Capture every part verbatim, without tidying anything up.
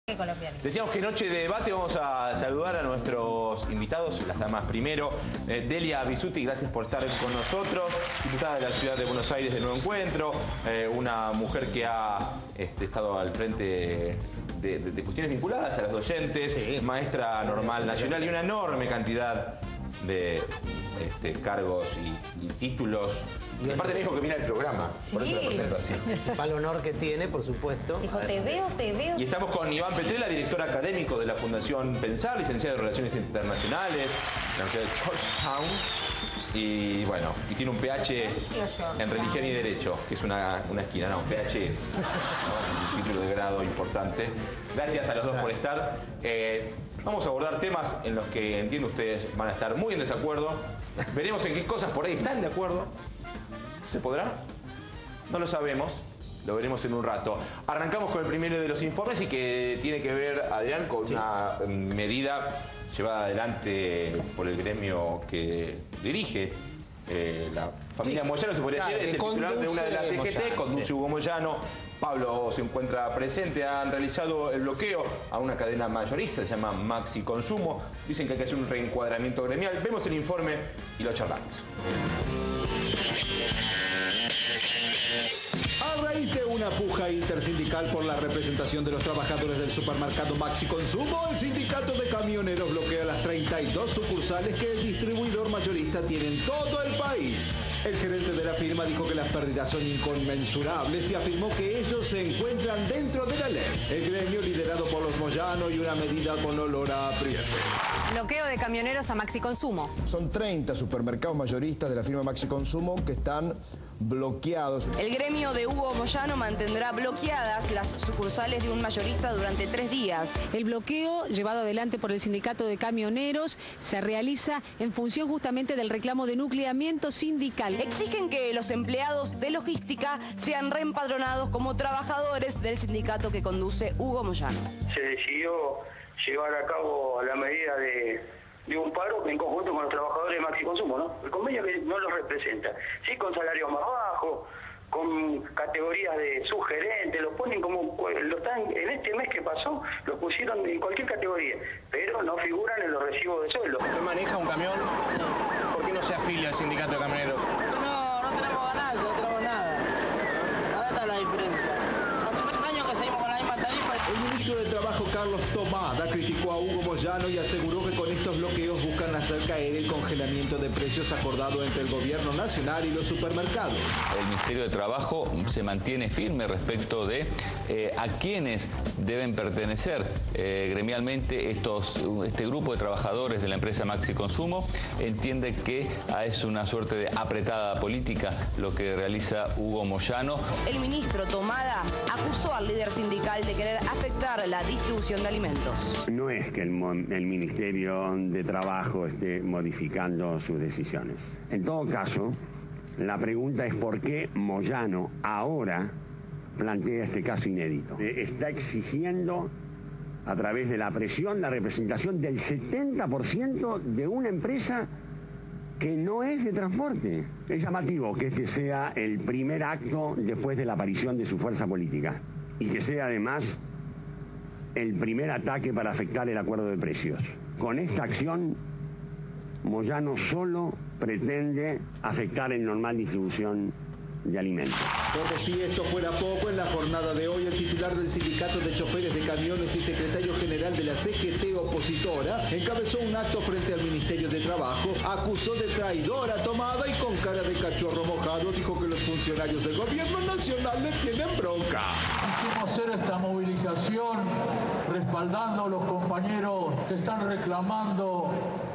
Decíamos que noche de debate. Vamos a saludar a nuestros invitados, las damas primero. Eh, Delia Bisutti, gracias por estar con nosotros, diputada de la Ciudad de Buenos Aires de Nuevo Encuentro, eh, una mujer que ha este, estado al frente de, de, de cuestiones vinculadas a los docentes, sí. Maestra normal nacional y una enorme cantidad de este, cargos y, y títulos. Y aparte me dijo que mira el programa, sí. Por eso la presento así. El principal honor que tiene, por supuesto. Dijo, te veo, te veo. Y estamos con Iván sí. Petrella, director académico de la Fundación Pensar, licenciado en Relaciones Internacionales, en la Universidad de Georgetown. Y bueno, y tiene un P H en Religión y Derecho, que es una, una esquina, no, P H es ¿no? un título de grado importante. Gracias a los dos por estar. Eh, Vamos a abordar temas en los que entiendo ustedes van a estar muy en desacuerdo. Veremos en qué cosas por ahí están de acuerdo. ¿Se podrá? No lo sabemos. Lo veremos en un rato. Arrancamos con el primero de los informes y que tiene que ver, Adrián, con sí. una medida llevada adelante por el gremio que dirige eh, la familia sí. Moyano, se podría claro, decir, es el titular de una de las C G T, conduce sí. Hugo Moyano. Pablo se encuentra presente, han realizado el bloqueo a una cadena mayorista, se llama Maxi Consumo. Dicen que hay que hacer un reencuadramiento gremial. Vemos el informe y lo charlamos. A raíz de una puja intersindical por la representación de los trabajadores del supermercado Maxi Consumo, el sindicato de camioneros bloquea las treinta y dos sucursales que el distribuidor mayorista tiene en todo el país. El gerente de la firma dijo que las pérdidas son inconmensurables y afirmó que ellos se encuentran dentro de la ley. El gremio liderado por los Moyano y una medida con olor a apriete. Bloqueo de camioneros a Maxi Consumo. Son treinta supermercados mayoristas de la firma Maxi Consumo que están bloqueados. El gremio de Hugo Moyano mantendrá bloqueadas las sucursales de un mayorista durante tres días. El bloqueo, llevado adelante por el sindicato de camioneros, se realiza en función justamente del reclamo de nucleamiento sindical. Exigen que los empleados de logística sean reempadronados como trabajadores del sindicato que conduce Hugo Moyano. Se decidió llevar a cabo la medida de... de un paro en conjunto con los trabajadores de Maxi Consumo, ¿no? El convenio que no los representa. Sí, con salarios más bajos, con categorías de subgerentes, los ponen como, lo están, en este mes que pasó, los pusieron en cualquier categoría, pero no figuran en los recibos de sueldo. ¿Usted maneja un camión? ¿Por qué no se afilia al sindicato de camioneros? No, no tenemos ganancia, no tenemos nada. Nada está la diferencia. Hace un año que seguimos con la misma tarifa. El ministro de Trabajo, Carlos Tomada, criticó a Hugo Moyano y aseguró que con estos bloqueos buscan hacer caer el congelamiento de precios acordado entre el gobierno nacional y los supermercados. El Ministerio de Trabajo se mantiene firme respecto de eh, a quiénes deben pertenecer eh, gremialmente estos, este grupo de trabajadores de la empresa Maxi Consumo. Entiende que es una suerte de apretada política lo que realiza Hugo Moyano. El ministro Tomada acusó al líder sindical de querer afectar la distribución de alimentos. No es que el, el Ministerio de Trabajo esté modificando sus decisiones. En todo caso, la pregunta es por qué Moyano ahora plantea este caso inédito. Está exigiendo a través de la presión la representación del setenta por ciento de una empresa que no es de transporte. Es llamativo que este sea el primer acto después de la aparición de su fuerza política y que sea además el primer ataque para afectar el acuerdo de precios. Con esta acción, Moyano solo pretende afectar el normal distribución de alimentos. Como si esto fuera poco, en la jornada de hoy el titular del sindicato de choferes de camiones y secretario general de la C G T opositora encabezó un acto frente al Ministerio de Trabajo, acusó de traidora a Tomada y con cara de cachorro mojado dijo que los funcionarios del gobierno nacional le tienen bronca. Quisimos hacer esta movilización respaldando a los compañeros que están reclamando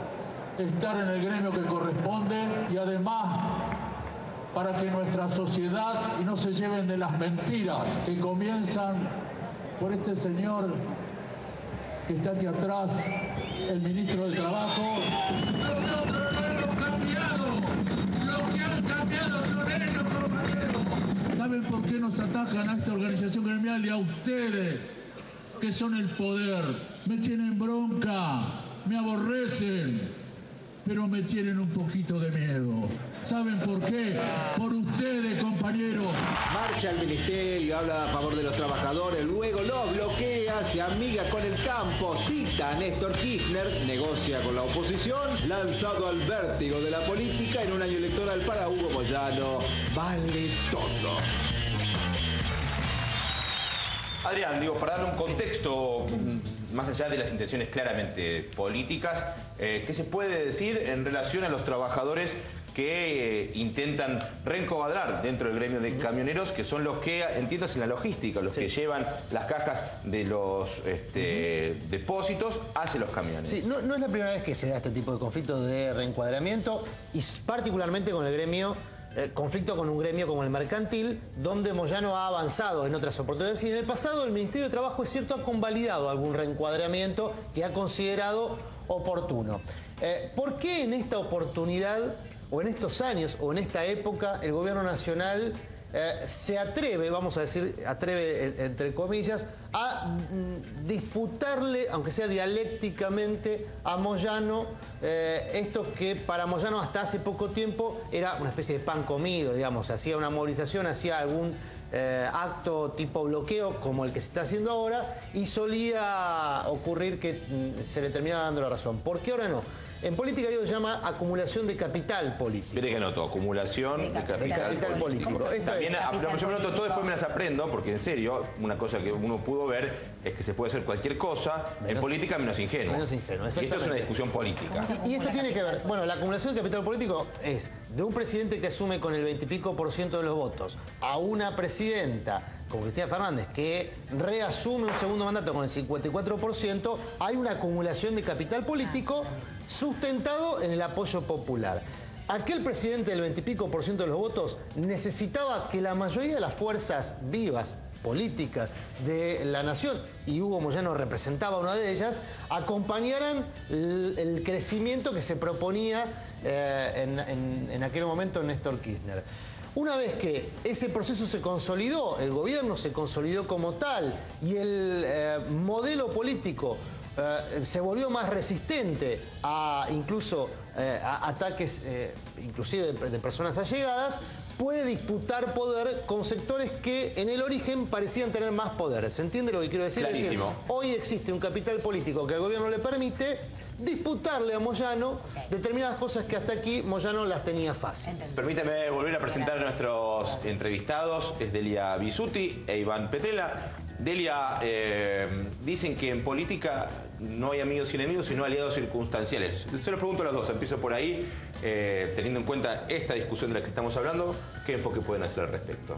estar en el gremio que corresponde y además para que nuestra sociedad y no se lleven de las mentiras que comienzan por este señor que está aquí atrás, el ministro de Trabajo. Nosotros no hemos cambiado, lo que han cambiado son ellos, compañeros. ¿Saben por qué nos atacan a esta organización gremial y a ustedes, que son el poder? Me tienen bronca, me aborrecen. pero me tienen un poquito de miedo. ¿Saben por qué? Por ustedes, compañeros. Marcha al ministerio, habla a favor de los trabajadores, luego los bloquea, se amiga con el campo, cita a Néstor Kirchner, negocia con la oposición, lanzado al vértigo de la política en un año electoral para Hugo Moyano. Vale todo. Adrián, digo, para darle un contexto, más allá de las intenciones claramente políticas, eh, ¿qué se puede decir en relación a los trabajadores que eh, intentan reencuadrar dentro del gremio de camioneros, que son los que, entiendas, en la logística, los sí. que llevan las cajas de los este, uh-huh. depósitos hacia los camiones? Sí, no, no es la primera vez que se da este tipo de conflictos de reencuadramiento, y particularmente con el gremio, eh, conflicto con un gremio como el mercantil, donde Moyano ha avanzado en otras oportunidades, y en el pasado el Ministerio de Trabajo, es cierto, ha convalidado algún reencuadramiento que ha considerado oportuno. Eh, ¿Por qué en esta oportunidad, o en estos años, o en esta época, el gobierno nacional eh, se atreve, vamos a decir, atreve entre comillas, a mm, disputarle, aunque sea dialécticamente, a Moyano eh, esto que para Moyano hasta hace poco tiempo era una especie de pan comido, digamos, hacía una movilización, hacía algún eh, acto tipo bloqueo como el que se está haciendo ahora, y solía ocurrir que mm, se le terminaba dando la razón. ¿Por qué ahora no? En política se llama acumulación de capital político. Mire que noto, acumulación de, de capital, de capital político. político. También, capital yo me noto todo, después me las aprendo, porque en serio, una cosa que uno pudo ver es que se puede hacer cualquier cosa, menos, en política menos ingenuo. Menos ingenuo, y esto es una discusión política. Y, y esto tiene que ver, bueno, la acumulación de capital político es de un presidente que asume con el veintipico por ciento de los votos a una presidenta como Cristina Fernández, que reasume un segundo mandato con el cincuenta y cuatro por ciento, hay una acumulación de capital político sustentado en el apoyo popular. Aquel presidente del veintipico por ciento de los votos necesitaba que la mayoría de las fuerzas vivas políticas de la nación, y Hugo Moyano representaba una de ellas, acompañaran el, el crecimiento que se proponía eh, en, en, en aquel momento Néstor Kirchner. Una vez que ese proceso se consolidó, el gobierno se consolidó como tal, y el eh, modelo político eh, se volvió más resistente a incluso eh, a ataques eh, inclusive de, de personas allegadas, puede disputar poder con sectores que en el origen parecían tener más poder. ¿Se entiende lo que quiero decir? Clarísimo. Es decir, hoy existe un capital político que al gobierno le permite disputarle a Moyano determinadas cosas que hasta aquí Moyano las tenía fáciles. Permítame volver a presentar a nuestros entrevistados. Es Delia Bisutti e Iván Petrella. Delia, eh, dicen que en política no hay amigos y enemigos, sino aliados circunstanciales. Se lo pregunto a los dos, empiezo por ahí, eh, teniendo en cuenta esta discusión de la que estamos hablando, ¿qué enfoque pueden hacer al respecto?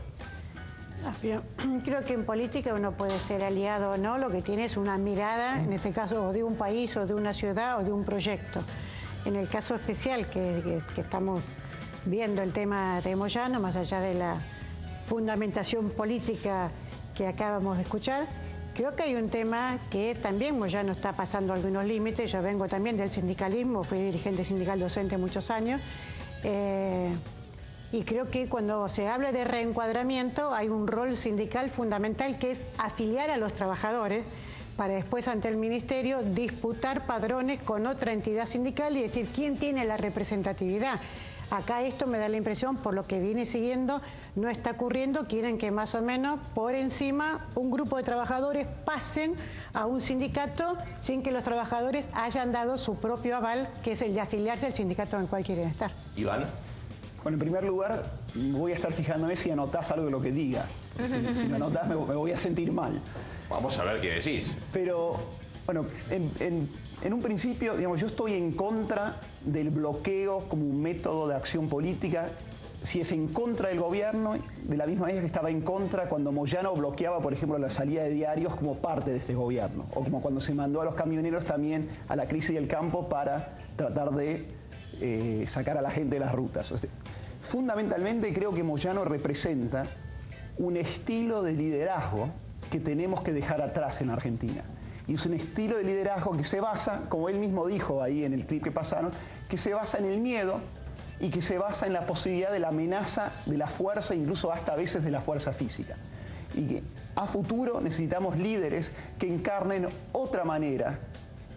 Creo que en política uno puede ser aliado o no, lo que tiene es una mirada, en este caso, de un país o de una ciudad o de un proyecto. En el caso especial que, que, que estamos viendo el tema de Moyano, más allá de la fundamentación política que acabamos de escuchar, creo que hay un tema que también Moyano está pasando algunos límites. Yo vengo también del sindicalismo, fui dirigente sindical docente muchos años, eh, y creo que cuando se habla de reencuadramiento hay un rol sindical fundamental, que es afiliar a los trabajadores para después ante el ministerio disputar padrones con otra entidad sindical y decir quién tiene la representatividad. Acá esto me da la impresión, por lo que viene siguiendo, no está ocurriendo. Quieren que más o menos por encima un grupo de trabajadores pasen a un sindicato sin que los trabajadores hayan dado su propio aval, que es el de afiliarse al sindicato en el cual quieren estar. Iván. Bueno, en primer lugar, voy a estar fijándome si anotás algo de lo que diga. Si, si no anotás, me, me voy a sentir mal. Vamos a ver qué decís. Pero, bueno, en, en, en un principio, digamos, yo estoy en contra del bloqueo como un método de acción política. Si es en contra del gobierno, de la misma manera que estaba en contra cuando Moyano bloqueaba, por ejemplo, la salida de diarios como parte de este gobierno. O como cuando se mandó a los camioneros también a la crisis del campo para tratar de eh, sacar a la gente de las rutas. O sea, fundamentalmente creo que Moyano representa un estilo de liderazgo que tenemos que dejar atrás en Argentina. Y es un estilo de liderazgo que se basa, como él mismo dijo ahí en el clip que pasaron, que se basa en el miedo y que se basa en la posibilidad de la amenaza de la fuerza, incluso hasta a veces de la fuerza física. Y que a futuro necesitamos líderes que encarnen otra manera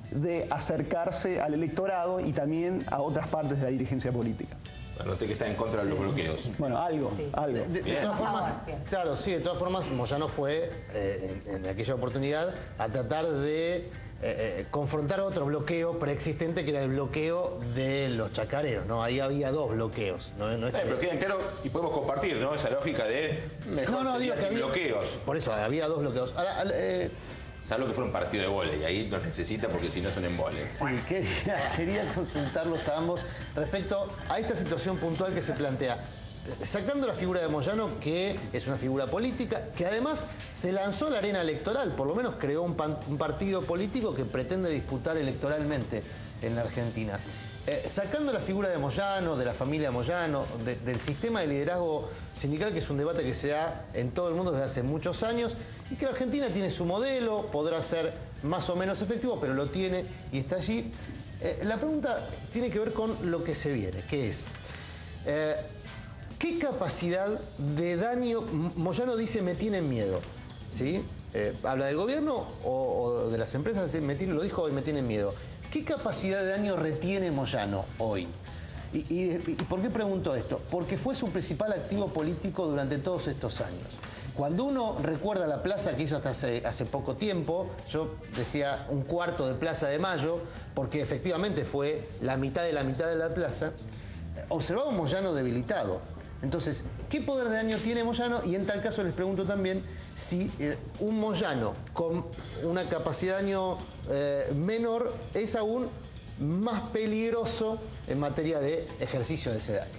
de acercarse al electorado y también a otras partes de la dirigencia política. Bueno, usted que está en contra de los bloqueos. Bueno, algo, Sí. algo. De, de- de todas formas, claro, sí, de todas formas, Moyano fue eh, en, en aquella oportunidad a tratar de eh, eh, confrontar otro bloqueo preexistente que era el bloqueo de los chacareros, ¿no? Ahí había dos bloqueos, ¿no? No es Eh, que- pero quedan claro y podemos compartir, ¿no? Esa lógica de mejor No, no, sería digo que sin había- bloqueos. Por eso, había dos bloqueos. Ahora, al- eh, Salvo que fuera un partido de vóley, ahí los necesita porque si no son en vóley. Sí, quería, quería consultarlos a ambos respecto a esta situación puntual que se plantea. Sacando la figura de Moyano, que es una figura política, que además se lanzó a la arena electoral, por lo menos creó un, pan- un partido político que pretende disputar electoralmente en la Argentina. Eh, sacando la figura de Moyano, de la familia Moyano, de- del sistema de liderazgo sindical, que es un debate que se da en todo el mundo desde hace muchos años, y que la Argentina tiene su modelo, podrá ser más o menos efectivo, pero lo tiene y está allí. Eh, la pregunta tiene que ver con lo que se viene, que es, eh, ¿qué capacidad de daño? M- Moyano dice, me tienen miedo, ¿sí? Eh, habla del gobierno o, o de las empresas, me tienen- lo dijo hoy, me tienen miedo. ¿Qué capacidad de daño retiene Moyano hoy? ¿Y, y, y por qué pregunto esto? Porque fue su principal activo político durante todos estos años. Cuando uno recuerda la plaza que hizo hasta hace, hace poco tiempo, yo decía un cuarto de Plaza de Mayo, porque efectivamente fue la mitad de la mitad de la plaza, observaba un Moyano debilitado. Entonces, ¿qué poder de daño tiene Moyano? Y en tal caso les pregunto también si eh, un Moyano con una capacidad de daño eh, menor es aún más peligroso en materia de ejercicio de ese daño.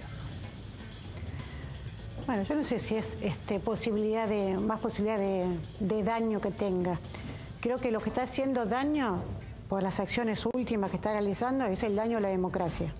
Bueno, yo no sé si es este, posibilidad de, más posibilidad de, de daño que tenga. Creo que lo que está haciendo daño por las acciones últimas que está realizando es el daño a la democracia.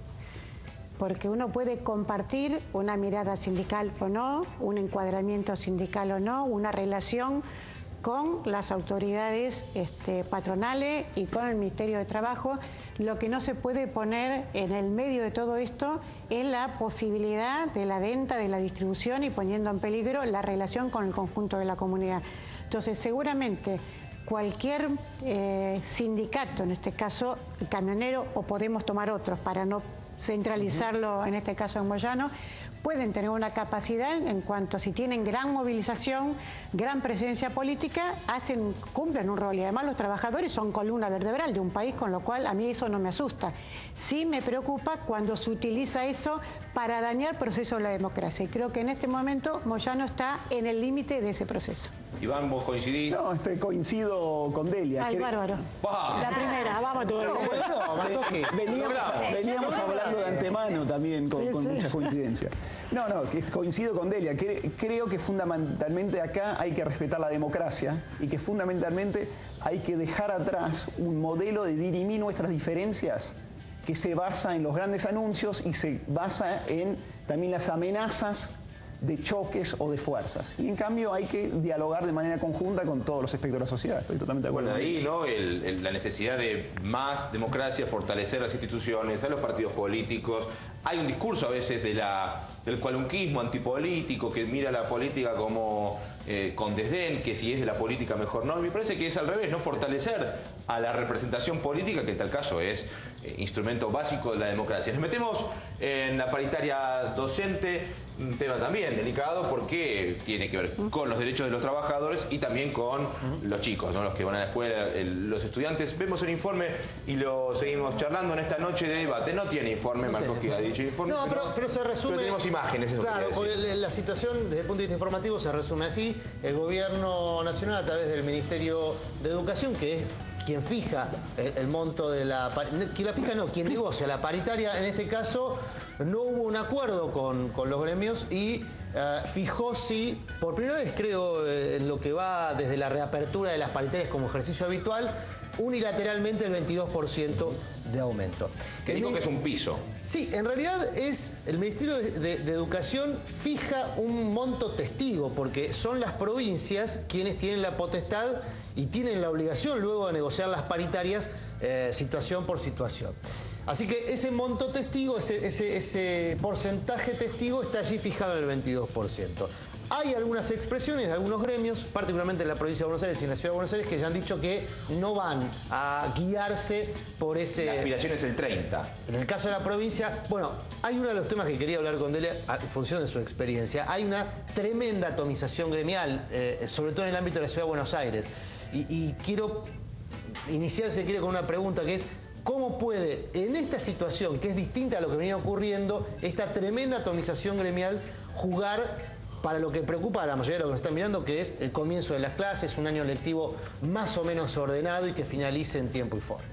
Porque uno puede compartir una mirada sindical o no, un encuadramiento sindical o no, una relación con las autoridades este, patronales y con el Ministerio de Trabajo. Lo que no se puede poner en el medio de todo esto es la posibilidad de la venta, de la distribución y poniendo en peligro la relación con el conjunto de la comunidad. Entonces, seguramente cualquier eh, sindicato, en este caso el camionero, o podemos tomar otros para no centralizarlo, en este caso en Moyano, pueden tener una capacidad en cuanto si tienen gran movilización, gran presencia política, hacen, cumplen un rol. Y además los trabajadores son columna vertebral de un país, con lo cual a mí eso no me asusta. Sí me preocupa cuando se utiliza eso para dañar el proceso de la democracia. Y creo que en este momento Moyano está en el límite de ese proceso. Iván, ¿vos coincidís? No, este, coincido con Delia. Ay, Cre- bárbaro. Bah. La primera, vamos todo. No, bueno, no, veníamos, veníamos hablando de antemano también con, Sí, con sí. muchas coincidencias. No, no, que coincido con Delia. Cre- creo que fundamentalmente acá hay que respetar la democracia y que fundamentalmente hay que dejar atrás un modelo de dirimir nuestras diferencias que se basa en los grandes anuncios y se basa en también las amenazas de choques o de fuerzas. Y en cambio hay que dialogar de manera conjunta con todos los espectros de la sociedad. Estoy totalmente de acuerdo. Bueno, ahí, ¿no? El- el- la necesidad de más democracia, fortalecer las instituciones, a los partidos políticos. Hay un discurso a veces de la, del cualunquismo antipolítico que mira la política como eh, con desdén, que si es de la política mejor no. Y me parece que es al revés, no fortalecer a la representación política, que en tal caso es eh, instrumento básico de la democracia. Nos metemos en la paritaria docente, un tema también delicado porque tiene que ver con los derechos de los trabajadores y también con los chicos, ¿no? Los que van a la escuela, el- los estudiantes. Vemos el informe y lo seguimos charlando en esta noche de debate. No tiene informe, Marcos, que ha dicho informe. No, pero, pero se resume... Pero tenemos imágenes, eso Claro, quería porque decir. la la situación desde el punto de vista informativo se resume así. El gobierno nacional, a través del Ministerio de Educación, que es quien fija el, el monto de la... pari- no, quien la fija no, quien negocia la paritaria, en este caso, no hubo un acuerdo con, con los gremios y eh, fijó, sí, por primera vez creo, eh, en lo que va desde la reapertura de las paritarias como ejercicio habitual, unilateralmente el veintidós por ciento de aumento. Que digo que es un piso. Sí, en realidad es el Ministerio de, de- de Educación fija un monto testigo, porque son las provincias quienes tienen la potestad y tienen la obligación luego de negociar las paritarias eh, situación por situación. Así que ese monto testigo, ese, ese, ese porcentaje testigo está allí fijado en el veintidós por ciento. Hay algunas expresiones de algunos gremios, particularmente en la provincia de Buenos Aires y en la ciudad de Buenos Aires, que ya han dicho que no van a guiarse por ese... La aspiración es el treinta. En el caso de la provincia, bueno, hay uno de los temas que quería hablar con Delia, en función de su experiencia. Hay una tremenda atomización gremial, eh, sobre todo en el ámbito de la ciudad de Buenos Aires. Y, y quiero iniciar, si quiere, con una pregunta que es: ¿cómo puede, en esta situación, que es distinta a lo que venía ocurriendo, esta tremenda atomización gremial jugar para lo que preocupa a la mayoría de los que nos están mirando, que es el comienzo de las clases, un año lectivo más o menos ordenado y que finalice en tiempo y forma?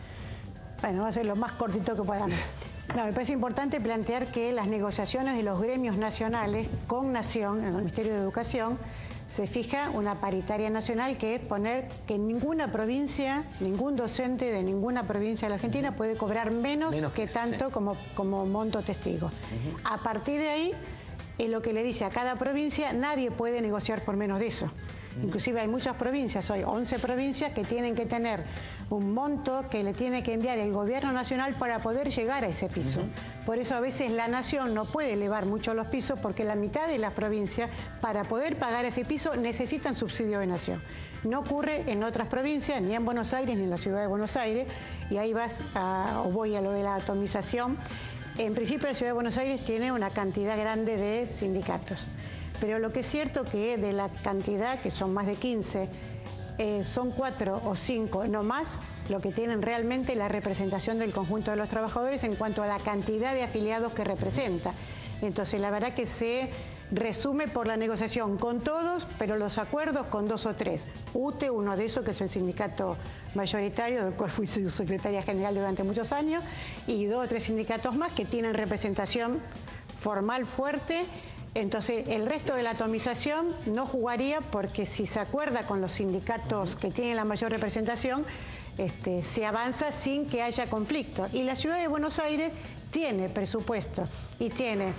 Bueno, va a ser lo más cortito que podamos. No, me parece importante plantear que las negociaciones de los gremios nacionales con Nación, en el Ministerio de Educación, se fija una paritaria nacional, que es poner que en ninguna provincia, ningún docente de ninguna provincia de la Argentina puede cobrar menos, menos que, que tanto sí. como, como monto testigo. Uh-huh. A partir de ahí, es lo que le dice a cada provincia, nadie puede negociar por menos de eso. Uh-huh. Inclusive hay muchas provincias, hoy once provincias, que tienen que tener un monto que le tiene que enviar el gobierno nacional para poder llegar a ese piso. Uh-huh. Por eso a veces la nación no puede elevar mucho los pisos, porque la mitad de las provincias, para poder pagar ese piso, necesitan subsidio de nación. No ocurre en otras provincias, ni en Buenos Aires, ni en la ciudad de Buenos Aires, y ahí vas a, o voy a lo de la atomización. En principio, la ciudad de Buenos Aires tiene una cantidad grande de sindicatos, pero lo que es cierto que de la cantidad, que son más de quince, eh, son cuatro o cinco, no más, lo que tienen realmente la representación del conjunto de los trabajadores en cuanto a la cantidad de afiliados que representa. Entonces, la verdad que se resume por la negociación con todos, pero los acuerdos con dos o tres. U T E, uno de esos, que es el sindicato mayoritario, del cual fui su secretaria general durante muchos años, y dos o tres sindicatos más que tienen representación formal fuerte. Entonces, el resto de la atomización no jugaría, porque si se acuerda con los sindicatos que tienen la mayor representación, este, se avanza sin que haya conflicto. Y la ciudad de Buenos Aires tiene presupuesto y tiene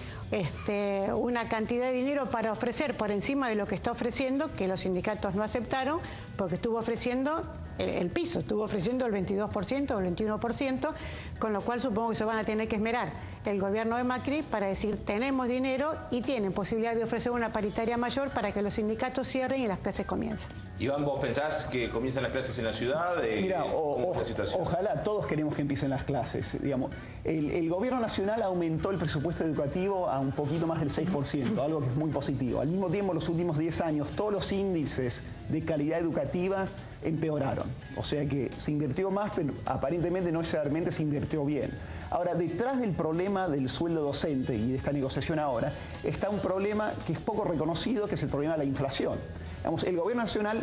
este, una cantidad de dinero para ofrecer por encima de lo que está ofreciendo, que los sindicatos no aceptaron, porque estuvo ofreciendo el, el piso, estuvo ofreciendo el veintidós por ciento o el veintiuno por ciento, con lo cual supongo que se van a tener que esmerar el gobierno de Macri para decir: tenemos dinero, y tienen posibilidad de ofrecer una paritaria mayor para que los sindicatos cierren y las clases comiencen. Iván, ¿vos pensás que comienzan las clases en la ciudad? Eh, Mira, o, o, ojalá todos queremos que empiecen las clases. Digamos, el, el gobierno nacional aumentó el presupuesto educativo a un poquito más del seis por ciento, algo que es muy positivo. Al mismo tiempo, en los últimos diez años, todos los índices de calidad educativa empeoraron. O sea que se invirtió más, pero aparentemente no necesariamente se invirtió bien. Ahora, detrás del problema del sueldo docente y de esta negociación ahora, está un problema que es poco reconocido, que es el problema de la inflación. Digamos, el gobierno nacional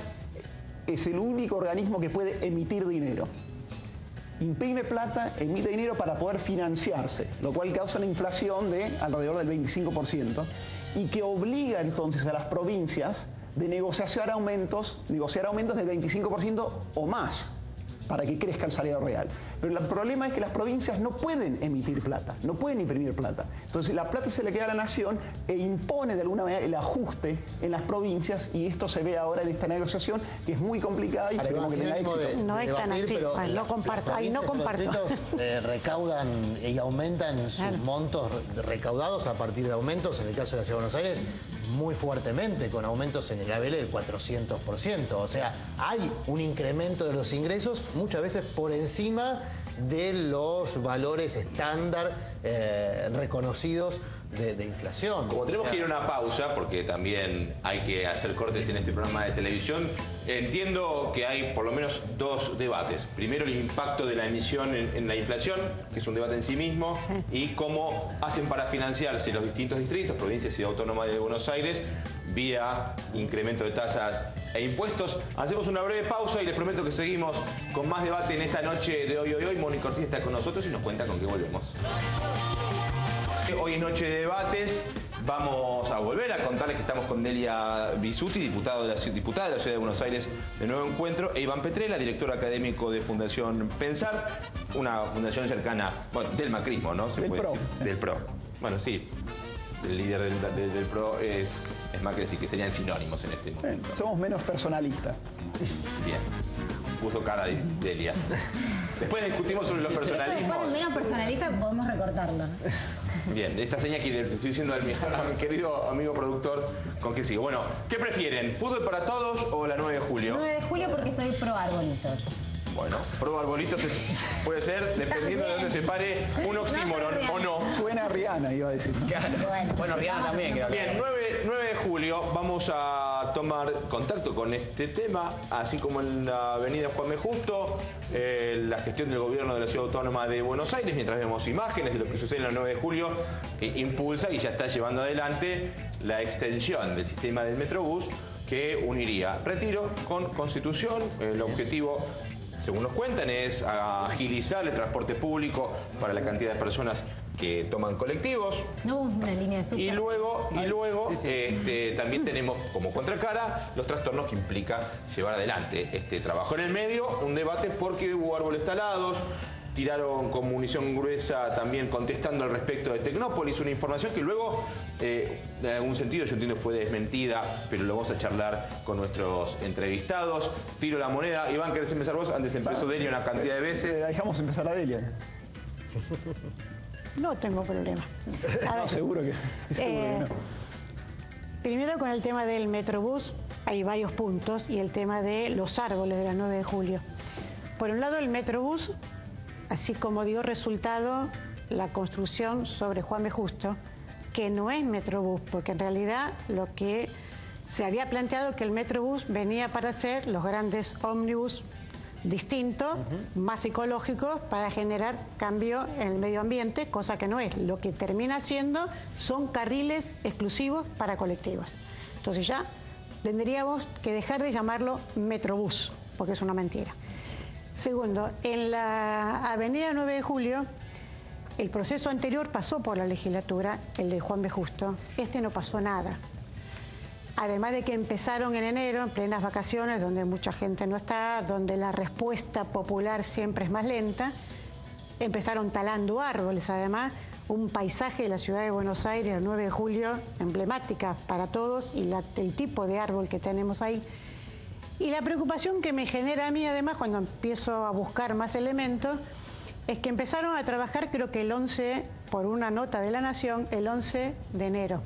es el único organismo que puede emitir dinero. Imprime plata, emite dinero para poder financiarse, lo cual causa una inflación de alrededor del veinticinco por ciento y que obliga entonces a las provincias de negociar aumentos, negociar aumentos del veinticinco por ciento o más para que crezca el salario real. Pero el problema es que las provincias no pueden emitir plata, no pueden imprimir plata. Entonces la plata se le queda a la nación e impone de alguna manera el ajuste en las provincias, y esto se ve ahora en esta negociación, que es muy complicada y esperemos que tenga éxito. De, no de es tan así, ay, no comparto. Ay, no comparto. Eh, recaudan y aumentan sus claro. montos recaudados a partir de aumentos, en el caso de la Ciudad de Buenos Aires, muy fuertemente, con aumentos en el A B L del cuatrocientos por ciento. O sea, hay un incremento de los ingresos muchas veces por encima de los valores estándar eh, reconocidos de, de inflación. Como tenemos o sea, que ir a una pausa, porque también hay que hacer cortes en este programa de televisión, entiendo que hay por lo menos dos debates. Primero, el impacto de la emisión en, en la inflación, que es un debate en sí mismo, sí. y cómo hacen para financiarse los distintos distritos, provincias y Ciudad Autónoma de Buenos Aires, vía incremento de tasas e impuestos. Hacemos una breve pausa y les prometo que seguimos con más debate en esta noche de Hoy Hoy Hoy. Mónica Ortiz está con nosotros y nos cuenta con qué volvemos. Hoy es noche de debates. Vamos a volver a contarles que estamos con Delia Bisutti, diputado de la, diputada de la Ciudad de Buenos Aires de Nuevo Encuentro, e Iván Petrella, director académico de Fundación Pensar, una fundación cercana, bueno, del macrismo, ¿no? Se del puede PRO. Decir. Sí. Del PRO. Bueno, sí. El líder del, del, del PRO es, es Macri, así que serían sinónimos en este momento. Bien, somos menos personalistas. Bien. puso cara de Delia. Después discutimos sobre los personalismos. Después, menos personalista, podemos recortarlo. Bien, esta señal que le estoy diciendo a mi, a mi querido amigo productor, ¿con qué sigo? Bueno, ¿qué prefieren? ¿Fútbol para todos o la nueve de julio? nueve de julio porque soy pro arbolitos. Bueno, pro arbolitos es, puede ser, dependiendo de dónde se pare, un oxímoron o no. Suena a Rihanna, iba a decir. Claro. Bueno, bueno Rihanna también. Que Bien, nueve de julio vamos a tomar contacto con este tema, así como en la avenida Juan B. Justo, eh, la gestión del gobierno de la Ciudad Autónoma de Buenos Aires, mientras vemos imágenes de lo que sucede en la nueve de julio, eh, impulsa y ya está llevando adelante la extensión del sistema del Metrobús que uniría Retiro con Constitución. El objetivo, según nos cuentan, es agilizar el transporte público para la cantidad de personas que toman colectivos. No una línea de subte. Y luego, y luego sí, sí. Este, también tenemos como contracara los trastornos que implica llevar adelante este trabajo. En el medio, un debate porque hubo árboles talados, tiraron con munición gruesa también contestando al respecto de Tecnópolis, una información que luego, eh, en algún sentido, yo entiendo fue desmentida, pero lo vamos a charlar con nuestros entrevistados. Tiro la moneda. Iván, ¿querés empezar vos? Antes empezó Delia una cantidad de veces. Dejamos empezar a Delia. No tengo problema. A ver, no, seguro que, seguro eh, que no. Primero con el tema del Metrobús hay varios puntos y el tema de los árboles de la nueve de julio. Por un lado el Metrobús, así como dio resultado la construcción sobre Juan B. Justo, que no es Metrobús, porque en realidad lo que se había planteado que el Metrobús venía para hacer los grandes ómnibus distintos, uh-huh. más ecológicos, para generar cambio en el medio ambiente, cosa que no es. Lo que termina siendo son carriles exclusivos para colectivos. Entonces ya tendríamos que dejar de llamarlo Metrobús, porque es una mentira. Segundo, en la avenida nueve de julio, el proceso anterior pasó por la legislatura, el de Juan B. Justo. Este no pasó nada. Además de que empezaron en enero, en plenas vacaciones, donde mucha gente no está, donde la respuesta popular siempre es más lenta, empezaron talando árboles, además, un paisaje de la ciudad de Buenos Aires, el nueve de julio, emblemática para todos, y la, el tipo de árbol que tenemos ahí. Y la preocupación que me genera a mí, además, cuando empiezo a buscar más elementos, es que empezaron a trabajar, creo que el once, por una nota de La Nación, el once de enero.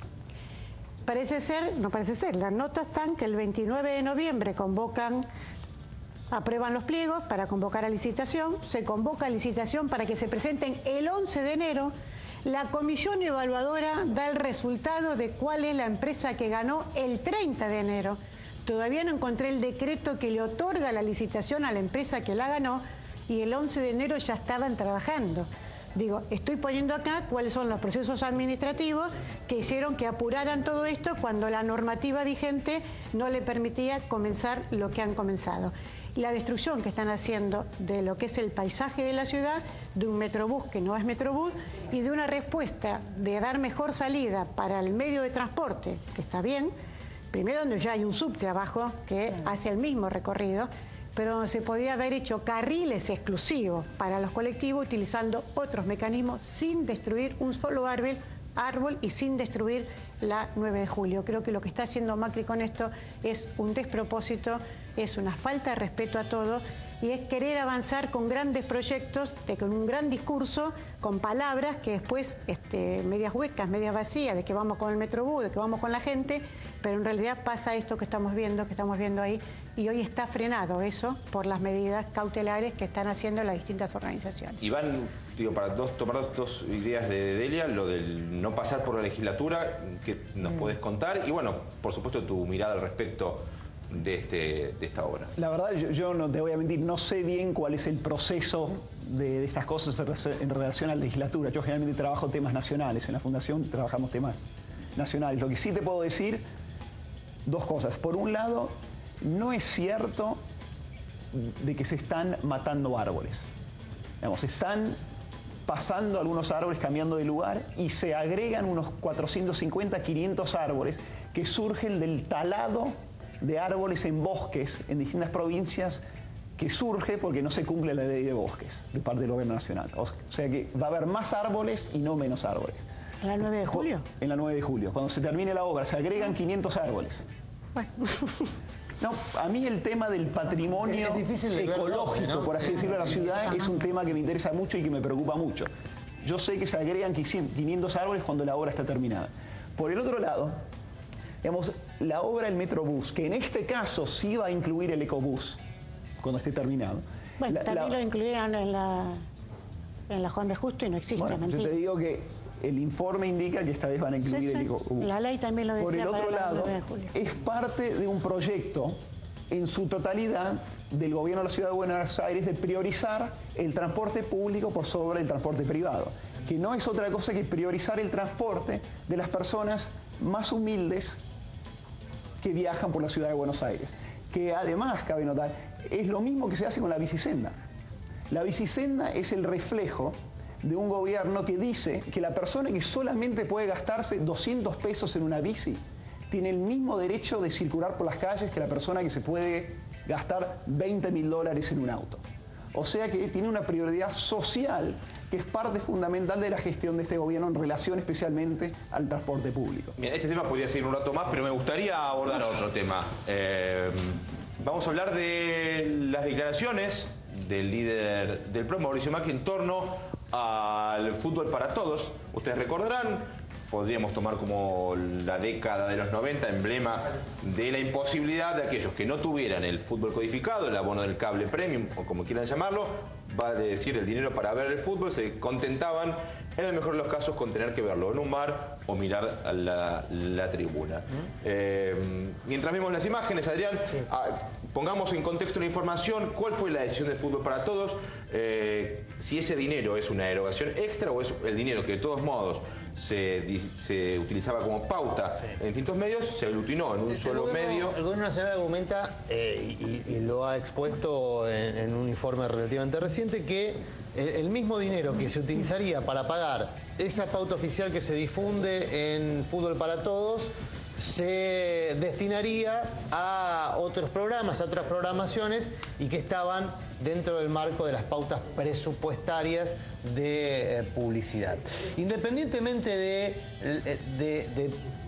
Parece ser, no parece ser, las notas están que el veintinueve de noviembre convocan, aprueban los pliegos para convocar a licitación, se convoca a licitación para que se presenten el once de enero, la comisión evaluadora da el resultado de cuál es la empresa que ganó el treinta de enero. Todavía no encontré el decreto que le otorga la licitación a la empresa que la ganó y el once de enero ya estaban trabajando. Digo, estoy poniendo acá cuáles son los procesos administrativos que hicieron que apuraran todo esto cuando la normativa vigente no le permitía comenzar lo que han comenzado. La destrucción que están haciendo de lo que es el paisaje de la ciudad, de un Metrobús que no es Metrobús, y de una respuesta de dar mejor salida para el medio de transporte, que está bien, primero donde ya hay un subte abajo que hace el mismo recorrido, pero se podía haber hecho carriles exclusivos para los colectivos utilizando otros mecanismos sin destruir un solo árbol, árbol y sin destruir la nueve de julio. Creo que lo que está haciendo Macri con esto es un despropósito, es una falta de respeto a todo y es querer avanzar con grandes proyectos, de, con un gran discurso, con palabras que después, este, medias huecas, medias vacías, de que vamos con el Metrobús, de que vamos con la gente, pero en realidad pasa esto que estamos viendo, que estamos viendo ahí, y hoy está frenado eso por las medidas cautelares que están haciendo las distintas organizaciones. Iván, digo, para dos, tomar dos, dos ideas de Delia, lo del no pasar por la legislatura, que nos mm. podés contar, y bueno, por supuesto tu mirada al respecto de, este, de esta obra. La verdad, yo, yo no te voy a mentir, no sé bien cuál es el proceso de, de estas cosas en relación a la legislatura. Yo generalmente trabajo temas nacionales, en la Fundación trabajamos temas nacionales. Lo que sí te puedo decir, dos cosas. Por un lado, no es cierto de que se están matando árboles. Digamos, están pasando algunos árboles, cambiando de lugar, y se agregan unos cuatrocientos cincuenta, quinientos árboles que surgen del talado de árboles en bosques en distintas provincias, que surge porque no se cumple la ley de bosques de parte del gobierno nacional. O sea que va a haber más árboles y no menos árboles. ¿En la nueve de julio? En la nueve de julio. Cuando se termine la obra se agregan quinientos árboles. Bueno. No, a mí el tema del patrimonio es difícil de ecológico, ver, ¿no? por así decirlo, de la ciudad Ajá. es un tema que me interesa mucho y que me preocupa mucho. Yo sé que se agregan quinientos árboles cuando la obra está terminada. Por el otro lado, digamos, la obra del Metrobús, que en este caso sí va a incluir el Ecobús cuando esté terminado. Bueno, la, también la, lo incluyeron en la, en la Juan B. Justo y no existe, bueno, mentira. yo te digo que el informe indica que esta vez van a incluir Sí, sí. el Ecobús. La ley también lo decía. Por el otro para lado, nueve de julio. es parte de un proyecto en su totalidad del gobierno de la Ciudad de Buenos Aires de priorizar el transporte público por sobre el transporte privado, que no es otra cosa que priorizar el transporte de las personas más humildes que viajan por la Ciudad de Buenos Aires. Que además, cabe notar, es lo mismo que se hace con la bicisenda. La bicisenda es el reflejo de un gobierno que dice que la persona que solamente puede gastarse doscientos pesos en una bici tiene el mismo derecho de circular por las calles que la persona que se puede gastar veinte mil dólares en un auto. O sea que tiene una prioridad social que es parte fundamental de la gestión de este gobierno en relación especialmente al transporte público. Mira, este tema podría seguir un rato más, pero me gustaría abordar otro tema. Eh, vamos a hablar de las declaraciones del líder del P R O, Mauricio Macri, en torno al fútbol para todos. Ustedes recordarán, podríamos tomar como la década de los noventa, emblema de la imposibilidad de aquellos que no tuvieran el fútbol codificado, el abono del cable premium, o como quieran llamarlo, va a decir el dinero para ver el fútbol, se contentaban, en el mejor de los casos, con tener que verlo en un bar o mirar a la, la tribuna. Eh, mientras vemos las imágenes, Adrián, sí. ah, pongamos en contexto la información, ¿cuál fue la decisión del fútbol para todos? Eh, si ese dinero es una erogación extra o es el dinero que de todos modos se, se utilizaba como pauta sí. en distintos medios, se aglutinó en un el solo gobierno, medio. El gobierno nacional argumenta, eh, y, y lo ha expuesto en, en un informe relativamente reciente, que el, el mismo dinero que se utilizaría para pagar esa pauta oficial que se difunde en Fútbol para Todos se destinaría a otros programas, a otras programaciones, y que estaban dentro del marco de las pautas presupuestarias de eh, publicidad. Independientemente de, de, de,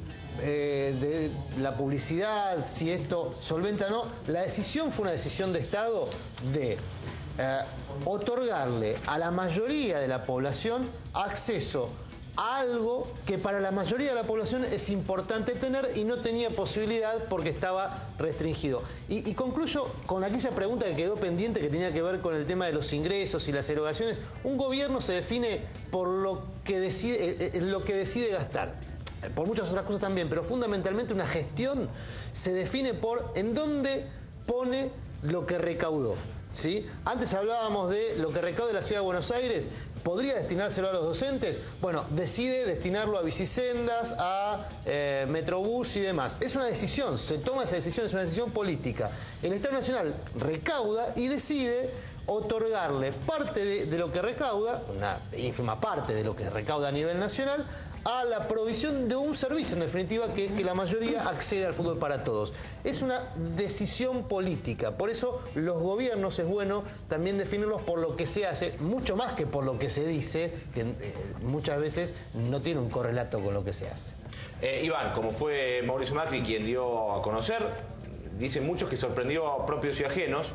eh, de la publicidad, si esto solventa o no, la decisión fue una decisión de Estado de eh, otorgarle a la mayoría de la población acceso a algo que para la mayoría de la población es importante tener y no tenía posibilidad porque estaba restringido. Y, y concluyo con aquella pregunta que quedó pendiente, que tenía que ver con el tema de los ingresos y las erogaciones. Un gobierno se define por lo que decide, eh, lo que decide gastar. Por muchas otras cosas también, pero fundamentalmente una gestión se define por en dónde pone lo que recaudó, ¿sí? Antes hablábamos de lo que recauda la Ciudad de Buenos Aires. ¿Podría destinárselo a los docentes? Bueno, decide destinarlo a bicisendas, a eh, Metrobús y demás. Es una decisión, se toma esa decisión, es una decisión política. El Estado Nacional recauda y decide otorgarle parte de, de lo que recauda, una ínfima parte de lo que recauda a nivel nacional, a la provisión de un servicio, en definitiva, que, que la mayoría accede al fútbol para todos. Es una decisión política, por eso los gobiernos es bueno también definirlos por lo que se hace, mucho más que por lo que se dice, que eh, muchas veces no tiene un correlato con lo que se hace. Eh, Iván, como fue Mauricio Macri quien dio a conocer, dicen muchos que sorprendió a propios y ajenos.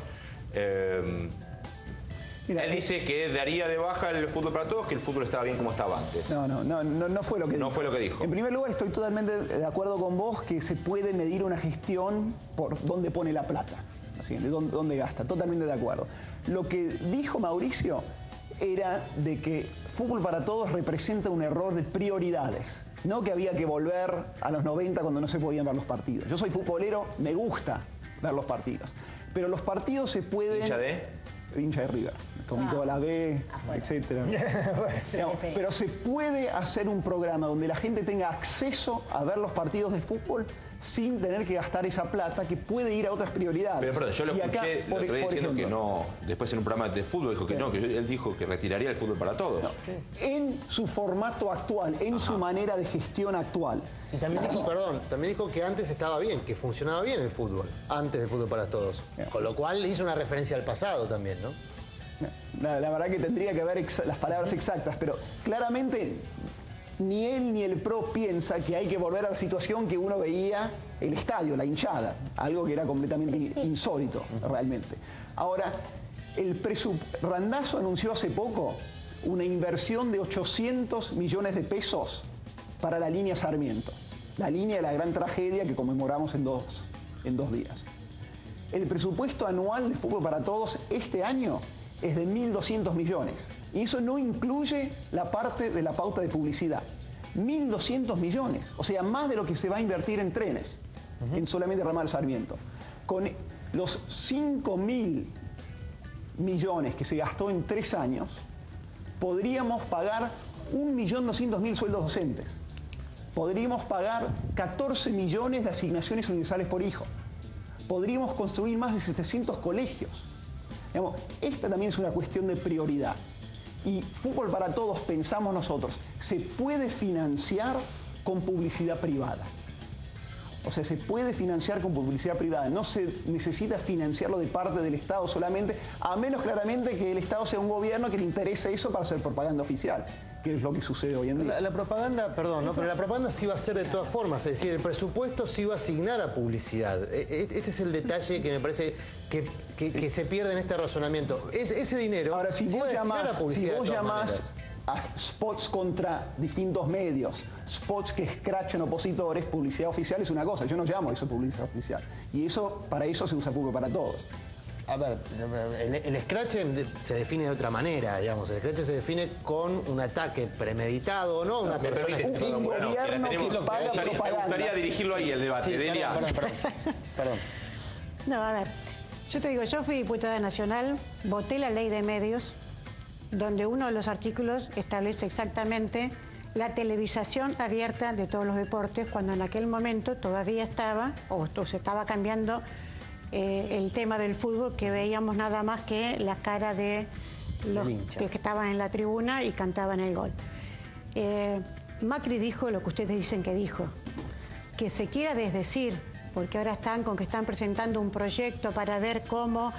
Eh, Mira, Él dice que daría de baja el fútbol para todos, que el fútbol estaba bien como estaba antes. No, no, no, no, no fue lo que dijo. No fue lo que dijo. En primer lugar, estoy totalmente de acuerdo con vos que se puede medir una gestión por dónde pone la plata, así, de dónde, dónde gasta. Totalmente de acuerdo. Lo que dijo Mauricio era de que fútbol para todos representa un error de prioridades. No que había que volver a los noventa cuando no se podían ver los partidos. Yo soy futbolero, me gusta ver los partidos. Pero los partidos se pueden... ¿Hincha de? Hincha de River. Comí toda la B, etcétera. Digamos, pero se puede hacer un programa donde la gente tenga acceso a ver los partidos de fútbol sin tener que gastar esa plata que puede ir a otras prioridades. Pero perdón, yo lo y escuché acá, lo por, estoy por diciendo ejemplo, que no, después en un programa de fútbol dijo que sí. no, que él dijo que retiraría el fútbol para todos. No, en su formato actual, en Ajá. su manera de gestión actual. Y también dijo, perdón, también dijo que antes estaba bien, que funcionaba bien el fútbol, antes del fútbol para todos. Con lo cual hizo una referencia al pasado también, ¿no? La, la verdad que tendría que haber las palabras exactas, pero claramente ni él ni el P R O piensa que hay que volver a la situación que uno veía el estadio, la hinchada, algo que era completamente insólito realmente. Ahora, el presupuesto, Randazzo anunció hace poco una inversión de ochocientos millones de pesos para la línea Sarmiento, la línea de la gran tragedia que conmemoramos en dos, en dos días. El presupuesto anual de Fútbol para Todos este año es de mil doscientos millones. Y eso no incluye la parte de la pauta de publicidad. mil doscientos millones, o sea, más de lo que se va a invertir en trenes, uh-huh. en solamente ramal Sarmiento. Con los cinco mil millones que se gastó en tres años, podríamos pagar un millón doscientos mil sueldos docentes. Podríamos pagar catorce millones de asignaciones universales por hijo. Podríamos construir más de setecientos colegios. Digamos, esta también es una cuestión de prioridad. Y Fútbol para Todos, pensamos nosotros, se puede financiar con publicidad privada. O sea, se puede financiar con publicidad privada. No se necesita financiarlo de parte del Estado solamente, a menos claramente que el Estado sea un gobierno que le interese eso para hacer propaganda oficial, que es lo que sucede hoy en día. La, la propaganda, perdón, ¿no? Pero la propaganda sí va a ser de todas formas, es decir, el presupuesto sí va a asignar a publicidad. Este es el detalle que me parece que, que, que se pierde en este razonamiento. Es, ese dinero. Ahora, si sí vos va a llamás, a publicidad si vos de todas llamás maneras. a spots contra distintos medios, spots que escrachan opositores, publicidad oficial es una cosa. Yo no llamo eso publicidad oficial. Y eso, para eso se usa Fútbol para Todos. A ver, el, el scratch se define de otra manera, digamos. El scratch se define con un ataque premeditado, ¿no? Una No, persona permite, que... un bueno, gobierno que, que paga me gustaría, me gustaría dirigirlo ahí, el debate. Sí, Delia. perdón, perdón, perdón, perdón. No, a ver, yo te digo, yo fui diputada nacional, voté la ley de medios, donde uno de los artículos establece exactamente la televisación abierta de todos los deportes, cuando en aquel momento todavía estaba, o se estaba cambiando eh, el tema del fútbol, que veíamos nada más que la cara de los que estaban en la tribuna y cantaban el gol. Eh, Macri dijo lo que ustedes dicen que dijo, que se quiera desdecir, porque ahora están con que están presentando un proyecto para ver cómo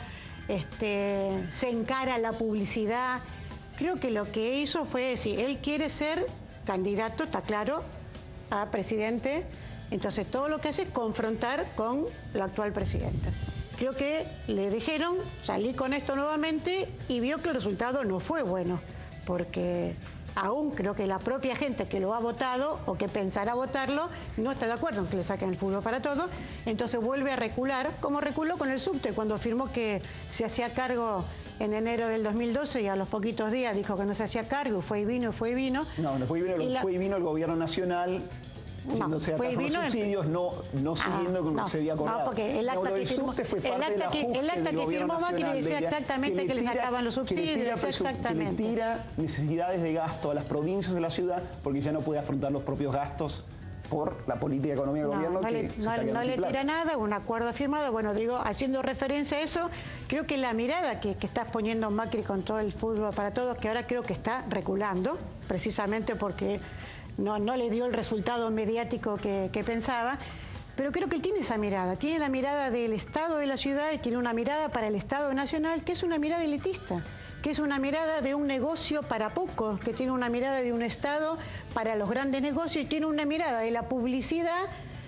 este, se encara la publicidad. Creo que lo que hizo fue decir, él quiere ser candidato, está claro, a presidente, entonces todo lo que hace es confrontar con la actual presidenta. Creo que le dijeron, salí con esto nuevamente y vio que el resultado no fue bueno, porque aún creo que la propia gente que lo ha votado o que pensará votarlo no está de acuerdo en que le saquen el fútbol para todos, entonces vuelve a recular, como reculó con el subte cuando afirmó que se hacía cargo en enero del dos mil doce y a los poquitos días dijo que no se hacía cargo, fue y vino, fue y vino. No, no fue y vino, y la... fue y vino el gobierno nacional yéndose no, a los subsidios, en... no, no siguiendo ah, con lo no, que se había acordado. No, porque el acta no, que firmó, fue parte el acta que, el acta que firmó Macri decía exactamente que, que le tira, sacaban los subsidios, que le, decía exactamente. Que le tira necesidades de gasto a las provincias de la ciudad porque ya no puede afrontar los propios gastos por la política económica del no, gobierno. No que le, se no, no le tira nada, un acuerdo firmado. Bueno, digo, haciendo referencia a eso, creo que la mirada que, que está poniendo Macri con todo el fútbol para todos, que ahora creo que está reculando, precisamente porque no, no le dio el resultado mediático que, que pensaba, pero creo que él tiene esa mirada, tiene la mirada del Estado de la ciudad y tiene una mirada para el Estado nacional, que es una mirada elitista, que es una mirada de un negocio para pocos, que tiene una mirada de un Estado para los grandes negocios y tiene una mirada de la publicidad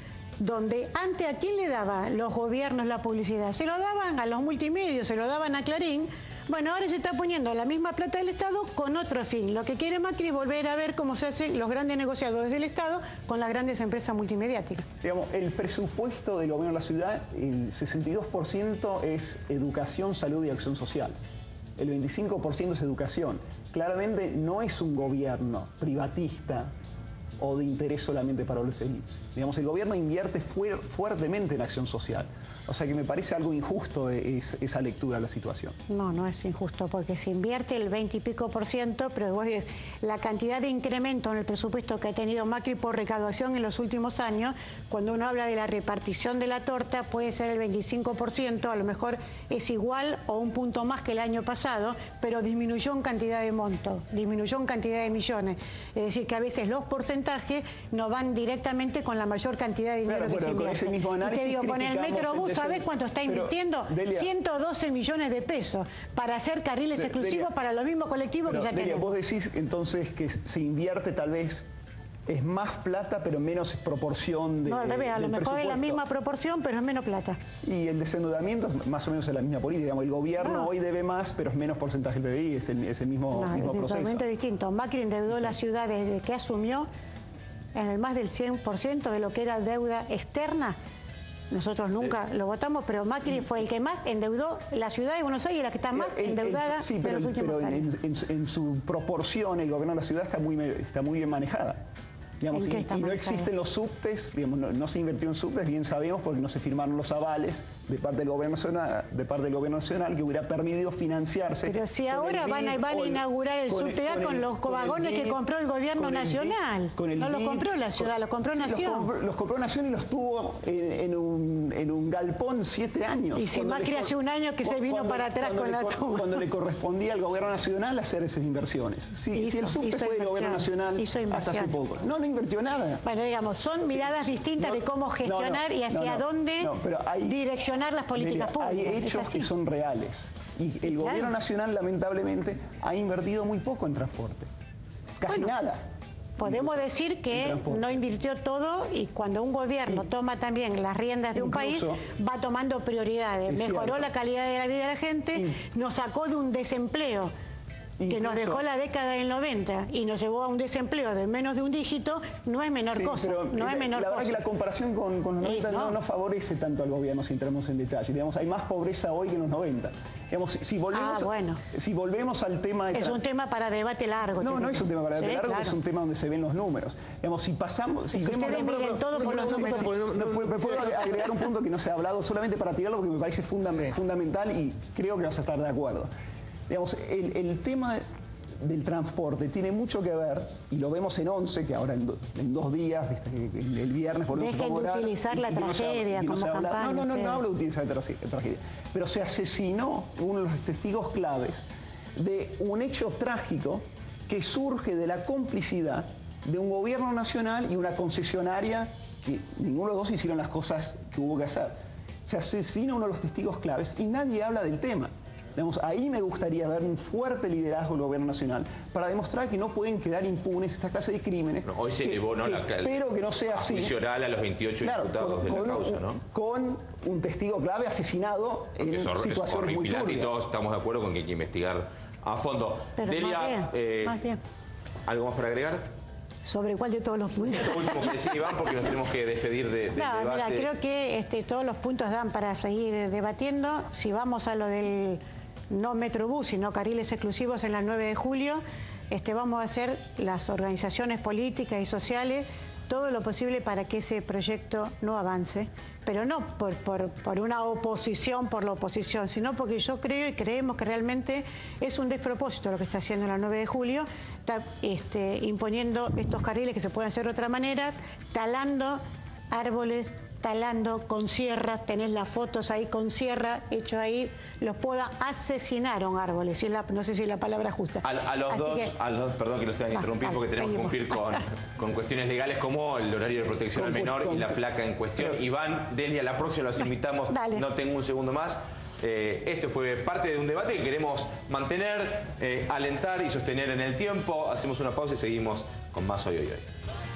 donde antes ¿a quién le daban los gobiernos la publicidad? Se lo daban a los multimedios, se lo daban a Clarín. Bueno, ahora se está poniendo la misma plata del Estado con otro fin. Lo que quiere Macri es volver a ver cómo se hacen los grandes negociadores del Estado con las grandes empresas multimediáticas. Digamos, el presupuesto del gobierno de la ciudad, el sesenta y dos por ciento es educación, salud y acción social. El veinticinco por ciento es educación. Claramente no es un gobierno privatista o de interés solamente para los élites. Digamos, el gobierno invierte fuer fuertemente en acción social. O sea que me parece algo injusto es, esa lectura de la situación. No, no es injusto, porque se invierte el veinte y pico por ciento, pero vos ves la cantidad de incremento en el presupuesto que ha tenido Macri por recaudación en los últimos años, cuando uno habla de la repartición de la torta, puede ser el veinticinco por ciento, a lo mejor es igual o un punto más que el año pasado, pero disminuyó en cantidad de monto, disminuyó en cantidad de millones. Es decir, que a veces los porcentajes no van directamente con la mayor cantidad de dinero claro, que se invierte. Con ese mismo análisis, y te digo, con el Metrobús, ¿sabés cuánto está invirtiendo? Pero, Delia, ciento doce millones de pesos para hacer carriles de, exclusivos Delia, para los mismos colectivos pero, que ya Delia, tenemos. vos decís entonces que se invierte tal vez es más plata, pero menos proporción de. No, al revés, a lo mejor es la misma proporción, pero es menos plata. Y el desendeudamiento es más o menos es la misma política. Digamos, el gobierno No. hoy debe más, pero es menos porcentaje del P I B I, es el, es el mismo, No, mismo es proceso. totalmente distinto. Macri endeudó la ciudad desde que asumió en el más del cien por ciento de lo que era deuda externa. Nosotros nunca lo votamos, pero Macri fue el que más endeudó la ciudad de Buenos Aires, la que está más El- el- endeudada sí, de pero, los últimos pero en, años. en- en- en su proporción el gobierno de la ciudad está muy, está muy bien manejada. Digamos, ¿En y, qué está y no manejada? existen los subtes, digamos, no, no se invirtió en subtes, bien sabemos, porque no se firmaron los avales de parte del gobierno nacional, de parte del gobierno nacional que hubiera permitido financiarse. Pero si con ahora el van a, B I D van a o el- inaugurar el con el- subte A con con el- los con el vagones B I que D, compró el gobierno con el nacional. B I D, con el No lo B I D, compró la ciudad, con- lo compró sí, Nación. Los compró, los compró Nación y los tuvo en, en un, en un galpón siete años. Y si Cuando Macri le- hace un año que se vino cuando- para atrás cuando con le la cor- toma. Cuando le correspondía al gobierno nacional hacer esas inversiones. Sí, Hizo- si el subte hizo fue del gobierno inversión, nacional hizo hasta hace inversión. poco. No, no invirtió nada. Bueno, digamos, son miradas distintas no, de cómo gestionar no, no, y hacia no, no, dónde no, pero hay- direccionar las políticas Delia, públicas. hay Es hechos así. que son reales. Y el Claro. gobierno nacional, lamentablemente, ha invertido muy poco en transporte. Casi Bueno, nada. Podemos decir que no invirtió todo y cuando un gobierno toma también las riendas de un país, Incluso- va tomando prioridades. Es Mejoró cierto. la calidad de la vida de la gente, nos sacó de un desempleo que nos Incluso- dejó la década del noventa y nos llevó a un desempleo de menos de un dígito, no es menor Sí, cosa, pero no la, es menor la cosa. verdad que la comparación con, con los Sí, noventa no. no. no favorece tanto al gobierno si entramos en detalle. Digamos, hay más pobreza hoy que en los noventa. Digamos, si, si volvemos, Ah, bueno. si volvemos al tema... de Es tra- un tema para debate largo. No, te no digo. es un tema para Sí, debate largo, claro. es un tema donde se ven los números. Digamos, si pasamos... Si Es que vemos ustedes los- miren todo sí, por los sí, números. sí, no, ¿Me me puedo agregar un punto que no se ha hablado solamente para tirarlo porque me parece fundam- fundamental y creo que vas a estar de acuerdo? Digamos, el, el tema del transporte tiene mucho que ver, y lo vemos en once, que ahora en, do- en dos días, ¿viste? Que el, el viernes volvemos Dejen a de conmemorar, utilizar y- la y que no se habla- tragedia y que no como se habla- campaña, No, no, no, ustedes. no hablo de utilizar la tra- tragedia, pero se asesinó uno de los testigos claves de un hecho trágico que surge de la complicidad de un gobierno nacional y una concesionaria que ninguno de los dos hicieron las cosas que hubo que hacer. Se asesina uno de los testigos claves y nadie habla del tema. Digamos, ahí me gustaría ver un fuerte liderazgo del gobierno nacional para demostrar que no pueden quedar impunes esta clase de crímenes. No, hoy se que- elevó, ¿no? que la, espero que no sea así. juicio oral a los veintiocho Claro, diputados con, de la con causa, un, ¿no? con un testigo clave asesinado en Es, hor- es situaciones muy horripilante y turbias. todos estamos de acuerdo con que hay que investigar a fondo. Pero Delia, más bien, eh, más bien. ¿algo más para agregar? ¿Sobre cuál de todos los puntos? Esto último que decía Iván, porque nos tenemos que despedir de, del No, mira, debate. creo que este, todos los puntos dan para seguir debatiendo. Si vamos a lo del no Metrobús, sino carriles exclusivos en la nueve de julio, este, vamos a hacer las organizaciones políticas y sociales todo lo posible para que ese proyecto no avance, pero no por, por, por una oposición por la oposición, sino porque yo creo y creemos que realmente es un despropósito lo que está haciendo la nueve de julio, está este, imponiendo estos carriles que se pueden hacer de otra manera, talando árboles, talando con sierras, tenés las fotos ahí con sierra, hecho ahí, los poda, asesinaron árboles, si es la, no sé si es la palabra justa. A, a los Así dos, que- a los, perdón que los tenga que Ah, interrumpir dale, porque tenemos seguimos. que cumplir con, con cuestiones legales como el horario de protección Con- al menor con- y la placa en cuestión. Iván, Delia, la próxima los invitamos, Dale. no tengo un segundo más. Eh, este fue parte de un debate que queremos mantener, eh, alentar y sostener en el tiempo. Hacemos una pausa y seguimos con más Hoy Hoy Hoy.